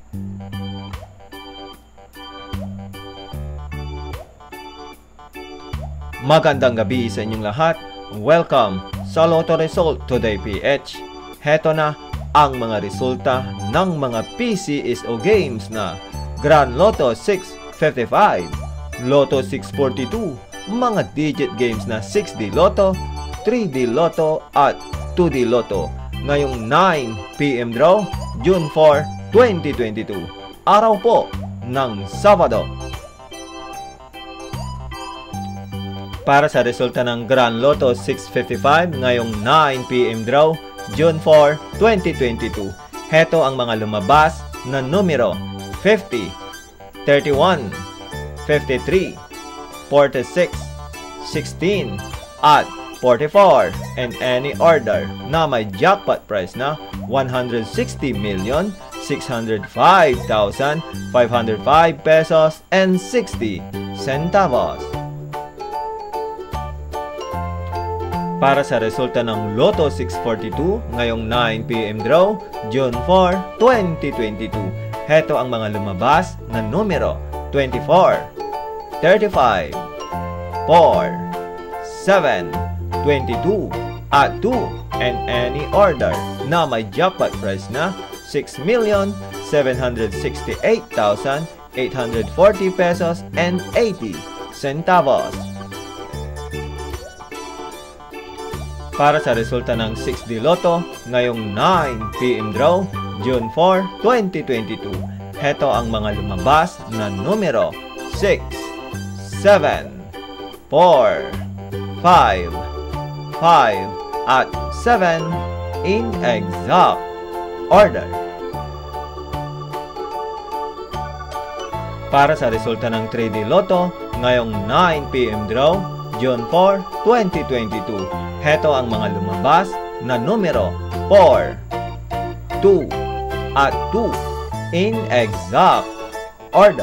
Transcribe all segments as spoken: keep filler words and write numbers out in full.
Magandang gabi sa inyong lahat. Welcome sa Lotto Result Today P H. Heto na ang mga resulta ng mga P C S O games na Grand Lotto six fifty-five, Lotto six forty-two, mga digit games na six D Lotto, three D Lotto at two D Lotto ngayong nine p m draw, June four, twenty twenty-two. Araw po ng Sabado. Para sa resulta ng Grand Lotto six fifty-five ngayong nine p m draw, June four, twenty twenty-two. Heto ang mga lumabas na numero: fifty, thirty-one, fifty-three, forty-six, sixteen, at forty-four, and any order na may jackpot price na one hundred sixty million, six hundred five thousand, five hundred five pesos and sixty centavos. Para sa resulta ng Lotto six forty-two ngayong nine p m draw, June four, twenty twenty-two. Heto ang mga lumabas na numero: twenty-four, thirty-five, four, seven, twenty-two, at two, and any order na may jackpot price na six million, seven hundred sixty-eight thousand, eight hundred forty pesos and eighty centavos. Para sa resulta ng six D Lotto ngayong nine p m draw, June four, twenty twenty-two. Heto ang mga lumabas na numero: six, seven, four, five, five, at seven in exact order. Para sa resulta ng three D Lotto ngayong nine p m draw, June four, twenty twenty-two. Heto ang mga lumabas na numero: four, two, at two in exact order.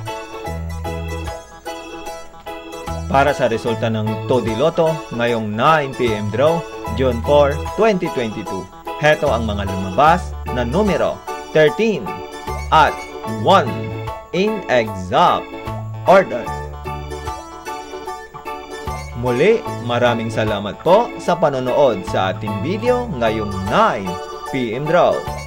Para sa resulta ng two D Lotto ngayong nine p m draw, June four, twenty twenty-two. Heto ang mga lumabas na numero: thirteen, at one in exact order. Muli, maraming salamat po sa panonood sa ating video ngayong nine p m draw.